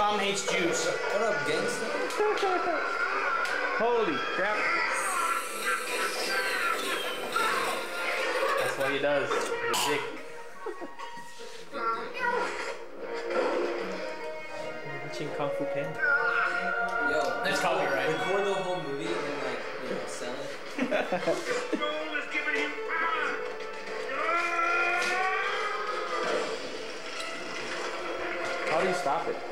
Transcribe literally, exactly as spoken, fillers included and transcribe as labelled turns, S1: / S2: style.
S1: Tom hates Jews.
S2: What up, gangster?
S3: Holy crap. That's what he does. The dick. Watching Kung Fu Panda.
S2: Yo,
S1: That's copyright.
S2: Record the whole movie and like, you know, sell it.
S3: How do you stop it?